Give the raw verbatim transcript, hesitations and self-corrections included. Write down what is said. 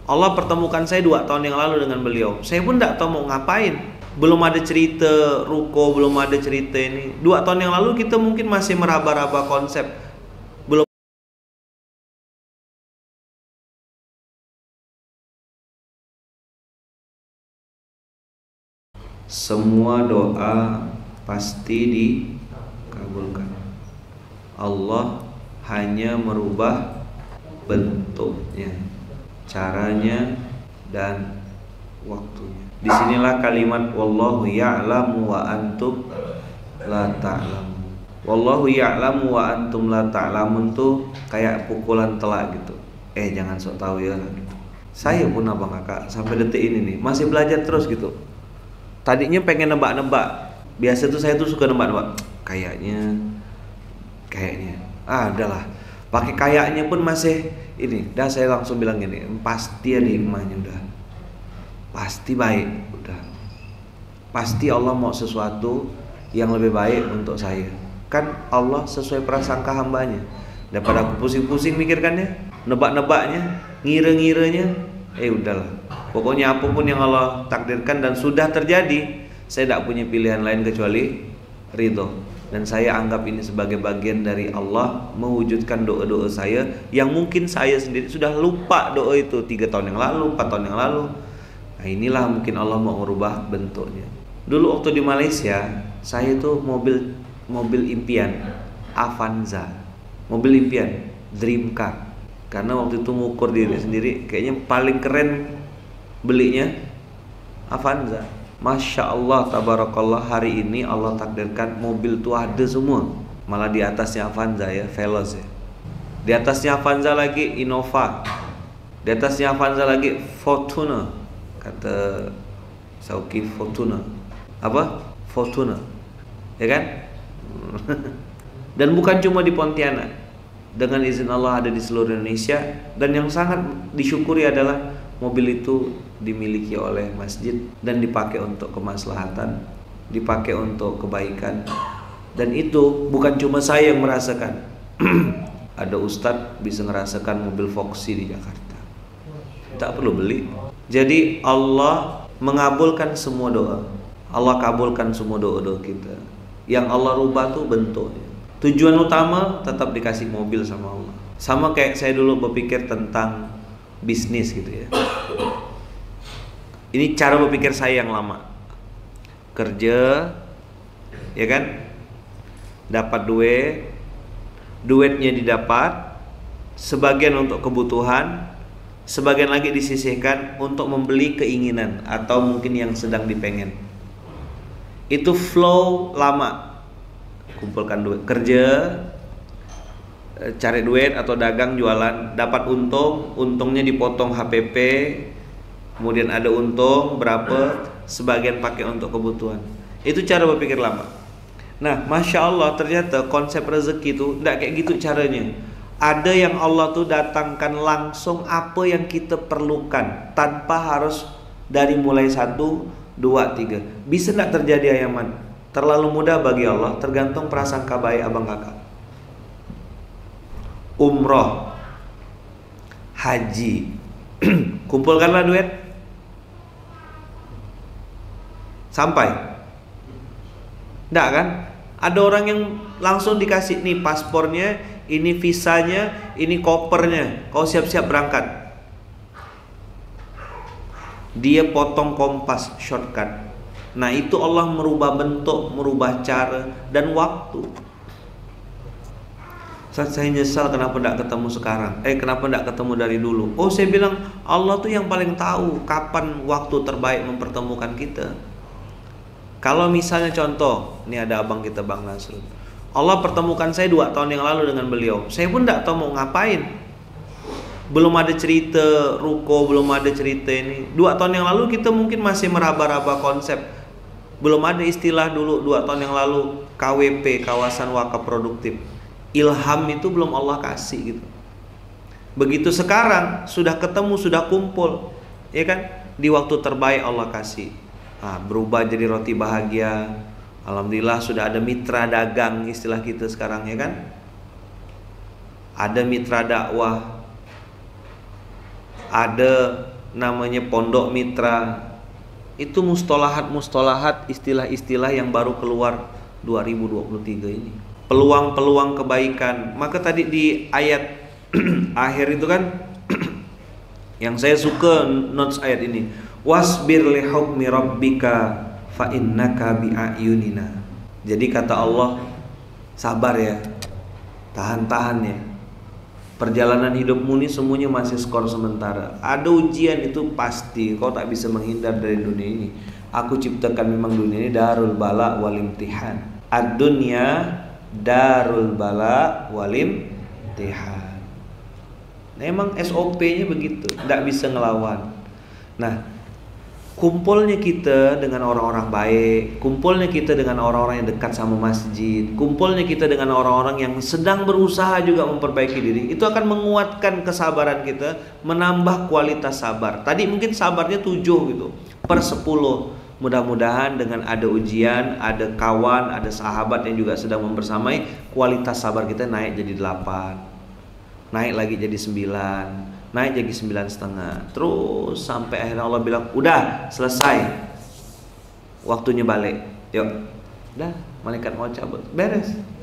Allah pertemukan saya dua tahun yang lalu dengan beliau. Saya pun tidak tahu mau ngapain. Belum ada cerita ruko, belum ada cerita ini. Dua tahun yang lalu kita mungkin masih meraba-raba konsep. Belum. Semua doa pasti dikabulkan. Allah hanya merubah bentuknya, caranya, dan waktunya. Disinilah kalimat wallahu ya'lamu wa antum la ta'lamun. Wallahu ya'lamu wa antum la ta'lamun tuh kayak pukulan telak gitu. Eh jangan sok tahu ya gitu. Saya pun abang kakak sampai detik ini nih masih belajar terus gitu. Tadinya pengen nebak-nebak. Biasa tuh saya tuh suka nebak-nebak. Kayaknya kayaknya ah adalah pakai kayaknya pun masih ini. Dah saya langsung bilang gini, pasti ada hikmahnya udah. Pasti baik udah. Pasti Allah mau sesuatu yang lebih baik untuk saya. Kan Allah sesuai prasangka hambanya. Daripada aku pusing-pusing mikirkannya, nebak-nebaknya, ngira-ngiranya, eh udahlah. Pokoknya apapun yang Allah takdirkan dan sudah terjadi, saya tidak punya pilihan lain kecuali ridho. Dan saya anggap ini sebagai bagian dari Allah mewujudkan doa-doa saya yang mungkin saya sendiri sudah lupa doa itu tiga tahun yang lalu, empat tahun yang lalu. Nah inilah mungkin Allah mau merubah bentuknya. Dulu waktu di Malaysia, saya tuh mobil mobil impian Avanza, mobil impian dream car. Karena waktu itu mengukur diri sendiri, kayaknya paling keren belinya Avanza. Masya Allah, tabarakallah, hari ini Allah takdirkan mobil tuh ada semua. Malah di atasnya Avanza ya, Veloz ya. Di atasnya Avanza lagi Innova. Di atasnya Avanza lagi Fortuner. Kata Sauki Fortuna. Apa? Fortuna. Ya kan? Dan bukan cuma di Pontianak. Dengan izin Allah ada di seluruh Indonesia. Dan yang sangat disyukuri adalah mobil itu dimiliki oleh masjid dan dipakai untuk kemaslahatan, dipakai untuk kebaikan. Dan itu bukan cuma saya yang merasakan. Ada ustadz bisa merasakan mobil Foxy di Jakarta. Tak perlu beli. Jadi Allah mengabulkan semua doa. Allah kabulkan semua doa-doa kita. Yang Allah rubah tuh bentuknya. Tujuan utama tetap dikasih mobil sama Allah. Sama kayak saya dulu berpikir tentang bisnis gitu ya. Ini cara berpikir saya yang lama. Kerja, ya kan? Dapat duit, duitnya didapat, sebagian untuk kebutuhan, sebagian lagi disisihkan untuk membeli keinginan atau mungkin yang sedang dipengen. Itu flow lama. Kumpulkan duit, kerja, cari duit atau dagang jualan, dapat untung, untungnya dipotong H P P, kemudian ada untung berapa, sebagian pakai untuk kebutuhan. Itu cara berpikir lama. Nah, Masya Allah, ternyata konsep rezeki itu tidak kayak gitu caranya. Ada yang Allah tuh datangkan langsung apa yang kita perlukan tanpa harus dari mulai satu, dua, tiga. Bisa tidak terjadi ayaman? Terlalu mudah bagi Allah, tergantung prasangka baik abang kakak. Umroh, haji, kumpulkanlah duit, sampai. Tidak kan? Ada orang yang langsung dikasih nih paspornya, ini visanya, ini kopernya, kau siap-siap berangkat. Dia potong kompas, shortcut. Nah itu Allah merubah bentuk, merubah cara dan waktu. Saat saya nyesal kenapa tidak ketemu sekarang. Eh kenapa tidak ketemu dari dulu. Oh saya bilang Allah tuh yang paling tahu kapan waktu terbaik mempertemukan kita. Kalau misalnya contoh, ini ada abang kita Bang Nasrul, Allah pertemukan saya dua tahun yang lalu dengan beliau. Saya pun tidak tahu mau ngapain. Belum ada cerita ruko, belum ada cerita ini. Dua tahun yang lalu kita mungkin masih meraba-raba konsep. Belum ada istilah dulu dua tahun yang lalu K W P, kawasan wakaf produktif. Ilham itu belum Allah kasih gitu. Begitu sekarang sudah ketemu, sudah kumpul, ya kan? Di waktu terbaik Allah kasih. Nah, berubah jadi roti bahagia. Alhamdulillah sudah ada mitra dagang istilah kita sekarang, ya kan? Ada mitra dakwah, ada namanya pondok mitra. Itu mustolahat-mustolahat, istilah-istilah yang baru keluar dua ribu dua puluh tiga ini. Peluang-peluang kebaikan. Maka tadi di ayat akhir itu kan yang saya suka notes ayat ini. Wasbir li hukmi rabbika fa innaka bi ayunina. Jadi kata Allah, sabar ya. Tahan-tahan ya. Perjalanan hidupmu ini semuanya masih skor sementara. Ada ujian itu pasti. Kau tak bisa menghindar dari dunia ini. Aku ciptakan memang dunia ini darul bala wal imtihan. Ad-dunya darul bala wal imtihan. Memang S O P-nya begitu. Tidak bisa ngelawan. Nah, kumpulnya kita dengan orang-orang baik, kumpulnya kita dengan orang-orang yang dekat sama masjid, kumpulnya kita dengan orang-orang yang sedang berusaha juga memperbaiki diri, itu akan menguatkan kesabaran kita, menambah kualitas sabar. Tadi mungkin sabarnya tujuh gitu, per sepuluh. Mudah-mudahan dengan ada ujian, ada kawan, ada sahabat yang juga sedang membersamai, kualitas sabar kita naik jadi delapan, naik lagi jadi sembilan, naik jadi sembilan setengah, terus sampai akhirnya Allah bilang udah selesai, waktunya balik, yuk, udah malaikat mau cabut, beres.